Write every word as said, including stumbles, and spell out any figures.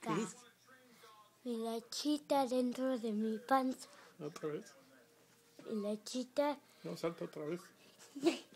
¿Qué es? Mi lechita dentro de mi panza. ¿Otra vez? Mi lechita. No, salta otra vez.